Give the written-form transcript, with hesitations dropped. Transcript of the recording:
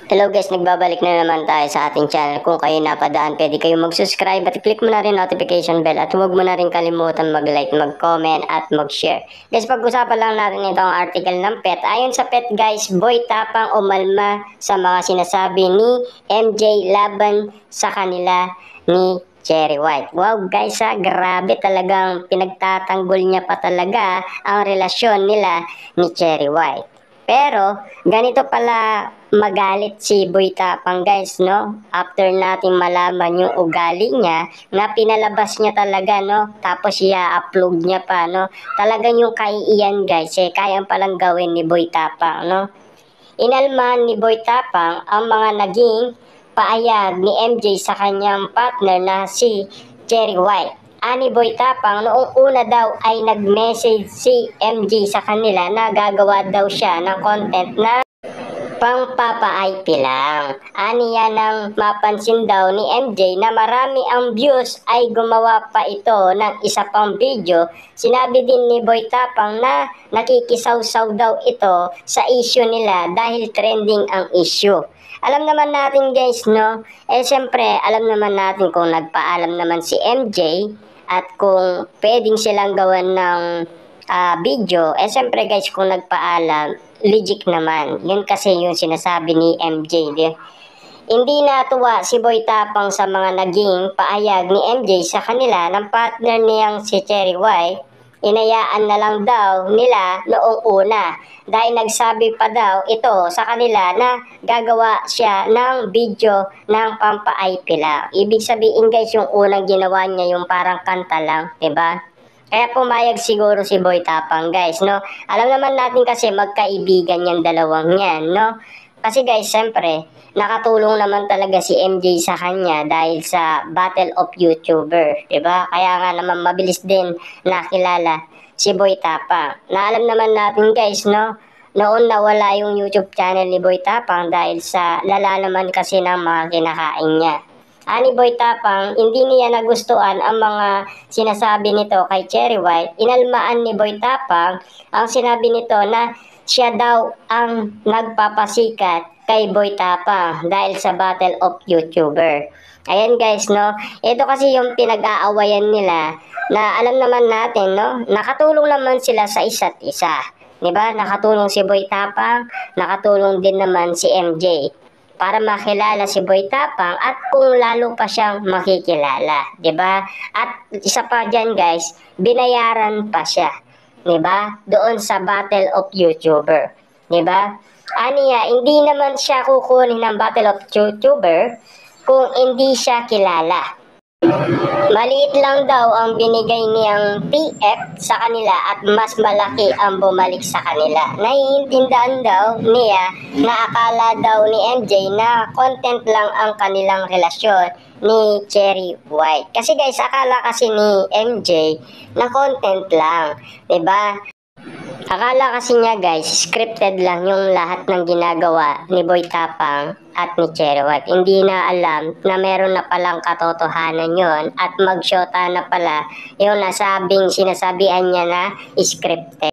Hello guys, nagbabalik na naman tayo sa ating channel. Kung kayo napadaan, pwede kayong mag-subscribe at click mo na rin notification bell at huwag mo na rin kalimutan mag-like, mag-comment at mag-share. Guys, pag-usapan lang natin itong article ng PET. Ayon sa PET guys, Boy Tapang umalma sa mga sinasabi ni MJ laban sa kanila ni Cherry White. Wow guys grabe talagang pinagtatanggol niya pa talaga ang relasyon nila ni Cherry White. Pero, ganito pala magalit si Boy Tapang guys, no? After natin malaman yung ugali niya, na pinalabas niya talaga, no? Tapos i-upload niya pa, no? Talagang yung kay Ian guys, kayang palang gawin ni Boy Tapang, no? Inalman ni Boy Tapang ang mga naging paayag ni MJ sa kanyang partner na si Cherry White. Ani Boy Tapang, noong una daw ay nag-message si MJ sa kanila na gagawa daw siya ng content na pang-papa-IP lang. Aniya nang mapansin daw ni MJ na marami ang views ay gumawa pa ito ng isa pang video. Sinabi din ni Boy Tapang na nakikisaw-saw daw ito sa issue nila dahil trending ang issue. Alam naman natin guys, no? Siyempre, alam naman natin kung nagpaalam naman si MJ at kung pwedeng silang gawan ng video, siyempre guys, kung nagpaalam, legit naman. Yun kasi yung sinasabi ni MJ. Hindi natuwa si Boy Tapang sa mga naging paayag ni MJ sa kanila ng partner niyang si Cherry White. Inayaan na lang daw nila noong una dahil nagsabi pa daw ito sa kanila na gagawa siya ng video ng pampa-IP lang. Ibig sabihin guys, yung unang ginawa niya yung parang kanta lang, 'di ba? Kaya pumayag siguro si Boy Tapang guys, no? Alam naman natin kasi magkaibigan yung dalawang yan, no? Kasi guys, siyempre, nakatulong naman talaga si MJ sa kanya dahil sa Battle of YouTuber, 'di ba? Kaya nga naman mabilis din nakilala si Boy Tapang. Na alam naman natin guys, no? Noon nawala yung YouTube channel ni Boy Tapang dahil sa lala naman kasi ng mga kinakain niya. Ani Boy Tapang, hindi niya nagustuhan ang mga sinasabi nito kay Cherry White. Inalmaan ni Boy Tapang ang sinabi nito na siya daw ang nagpapasikat kay Boy Tapang dahil sa Battle of YouTuber. Ayan guys, no? Ito kasi yung pinag-aawayan nila na alam naman natin, no? Nakatulong naman sila sa isa't isa. 'Di ba? Nakatulong si Boy Tapang, nakatulong din naman si MJ para makilala si Boy Tapang at kung lalo pa siyang makikilala, 'di ba? At isa pa diyan guys, binayaran pa siya, 'di ba? Doon sa Battle of YouTuber, 'di ba? Aniya, hindi naman siya kukunin ng Battle of YouTuber kung hindi siya kilala. Maliit lang daw ang binigay niyang TF sa kanila at mas malaki ang bumalik sa kanila. Naiintindihan daw niya na akala daw ni MJ na content lang ang kanilang relasyon ni Cherry White. Kasi guys, akala kasi ni MJ na content lang, 'di ba? Akala kasi niya guys, scripted lang yung lahat ng ginagawa ni Boy Tapang at ni Cherry White. Hindi na alam na meron na palang katotohanan yon at magsyota na pala yung nasabing sinasabihan niya na scripted.